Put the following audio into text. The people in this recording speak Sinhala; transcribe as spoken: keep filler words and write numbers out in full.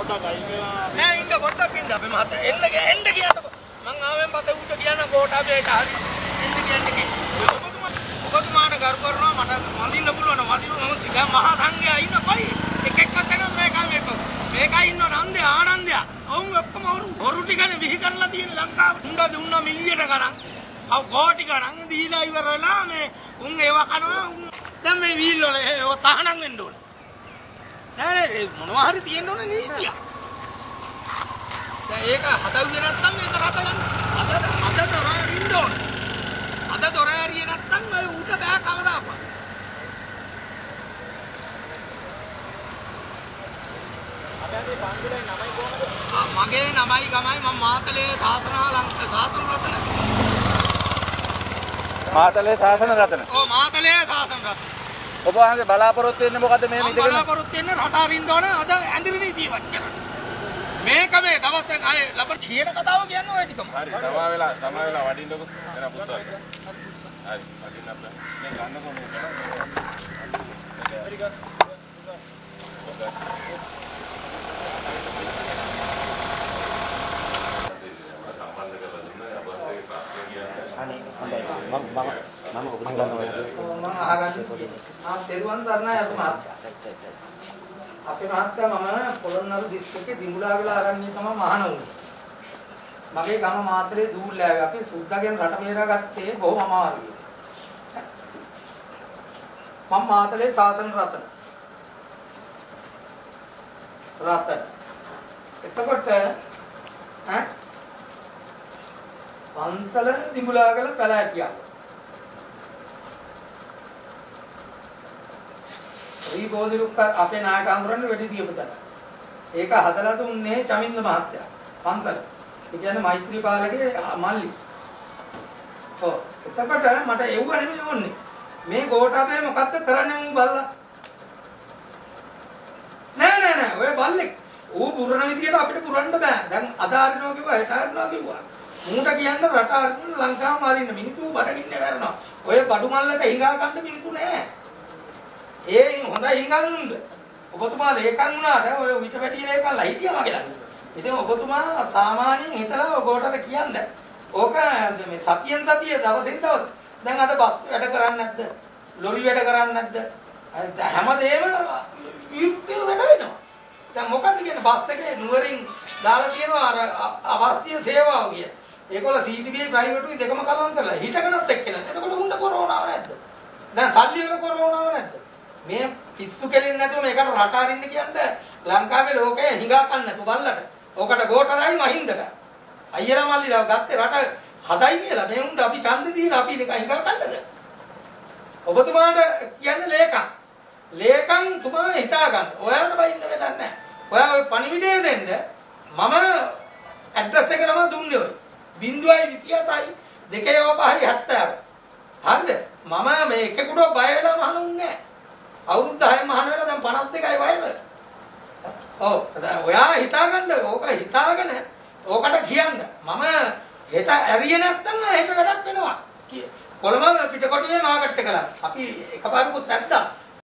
නෑ ඉන්න පොඩ්ඩක් ඉන්න අපි මහත එන්න එන්න කියන්නකො මං ආවෙන් පත උට කියන ගෝඨාභයට හරි එන්න කියන්න කි ඔබතුමා ඔබතුමාට ගරු කරනවා මට වඳින්න පුළුවන් වඳින්න මම සිගා මහා සංඝයා ඉන්න කොයි එක එක්කත් එනවා මේක මේක මේකයි ඉන්න නන්දේ ආනන්දයා ඔවුන් ඔක්කොම හොරු හොරු ටිකනේ බිහි කරලා තියෙන ලංකාව උන්ද දුන්න මිලියන ගණන් අව කෝටි ගණන් දීලා ඉවර වෙලා මේ උන් ඒව කනවා උන් දැන් මේ වීල් වල ඒ තහනම් වෙන්න ඕනේ නෑ නෑ මොනවා හරි තියෙන්න ඕනේ නීතිය දැන් ඒක හදවුවේ නැත්තම් මේක රට ගන්න අද අද දොර ඉන්න ඕනේ අද දොර ඇරියේ නැත්තම් ඔය උට බෑ කවදාවත් අපේ පන්සලේ නමයි කොහමද ආ මගේ නමයි ගමයි මම මාතලේ සාසනා ලංක සාසන රතන මාතලේ සාසන රතන ඔව් මාතලේ සාසන රතන ඔබ වහන්සේ බලාපොරොත්තු වෙන්නේ මොකද්ද මේ ඉඳගෙන බලාපොරොත්තු වෙන්නේ රට අරින්න ඕන අද ඇඳිරි නීතියක් කියලා මේක මේ දවස් එක ආයේ ලබන කියන කතාව කියන්නේ ඔය ටිකම හරි සමා වෙලා සමා වෙලා වඩින්නකො එන පුස්සක් හරි වඩින්න අප්පා මේ ගන්නකො මේ අනේ හොඳයි මම මම මම ඔබ ගන්නවා මම අහගන්න ආ තෙරුවන් සරණයි අපේ මහත්තයා අපේ මහත්තයා මම පොළොන්නරු දිස්ත්‍රික්කේ දිඹුලාගල ආරණ්‍යයේ තමයි මහාන වුනේ මගේ ගම මාත්‍රේ දූල්ලෑවේ අපි සුද්දාගෙන් රට බේරාගත්තේ බොහොම අමාරුයි මම මාතලේ සාසන රතන රතන එතකොට ඈ පන්සල දිඹුලාගල පැලෑටියා ශ්‍රී බෝධිරුක්ක අපේ නායක අඳුරන්නේ වෙඩි තියපු තැන. ඒක හදලා දුන්නේ චමින්ද මහත්තයා. පන්සල. ඒ කියන්නේ මෛත්‍රී පාලගේ මල්ලි. ඔව්. එතකොට මට එව්ව නෙමෙයි ඕනේ. මේ ගෝඨාභය මොකද්ද කරන්නේ මම බල්ලා? නෑ නෑ නෑ ඔය බල්ලෙක්. ඌ පුරණ විදියට අපිට පුරන්න බෑ. දැන් අද අරිනවා කිව්වා හෙට අරිනවා කිව්වා. මූට කියන්න රට අරින්න ලංකාවම අරින්න මිනිස්සු බඩගින්නේ වැරනවා. ඔය බඩු මල්ලට හිඟා ගන්න මිනිස්සු නෑ. ඒ හොඳයි හිඟන්නුන්ද ඔබතුමා ලේකම් වුණාට ඔය විත පැටි ලේකම්ලා හිටියා මගේ ළඟ. ඉතින් ඔබතුමා සාමාන්‍යයෙන් හිතලා ඔබට කියන්න. ඕක මේ සතියෙන් සතිය දවසින් දවස. දැන් අද බස් වැඩ කරන්නේ නැද්ද? ලොරි වැඩ කරන්නේ නැද්ද? හැමදේම යුක්තිය වැඩ වෙනවා. දැන් මොකද්ද කියන්නේ බස් එකේ නුවරින් දාලා තියෙනවා අර අවශ්‍ය සේවාව කිය. ඒගොල්ලෝ සීටීවී ප්‍රයිවට්ුයි දෙකම කලවම් කරලා හිටගෙනත් එක්කන. එතකොට උන්ට කොරෝනාව නැද්ද? දැන් සල්ලි වල කොරෝනාව නැද්ද? මේ පිස්සු කෙලින් නැතුව මේකට රට අරින්න කියන්නේ ලංකාවේ ලෝකයේ හිඟා කන්න නැතු බල්ලට. ඕකට ගෝඨරයි මහින්දට. අයියලා මල්ලිලා ගත්තේ රට හදයි කියලා. මේ උන්ට අපි ඡන්ද දීලා අපි නිකන් හිඟා කන්නද? ඔබතුමාට කියන්නේ ලේකම්. ලේකම් තුමා හිතා ගන්න. ඔයාලට බයින්න වැඩක් නැහැ. ඔයා ඔය පණිවිඩය දෙන්න මම ඇඩ්‍රස් එක තමයි දුන්නේ ඔය. බිංදුවයි විසිහතයි දෙකේ පහයි හතර. හරිද? මම මේ එකෙකුට බය වෙලා මහනුන්නේ නැහැ. අවුරුදු දහයෙන් මහාන වෙලා දැන් පනස් දෙකයි වයස. ඔව් ඔයා හිතාගන්න ඕක හිතාගෙන ඕකට කියන්න. මම හෙට ඇරියේ නැත්තම් හෙට වැඩක් වෙනවා. කොළඹ පිටකොටුවේ මාකට් එක ලා. අපි එකපාරකුත් ඇද්දා.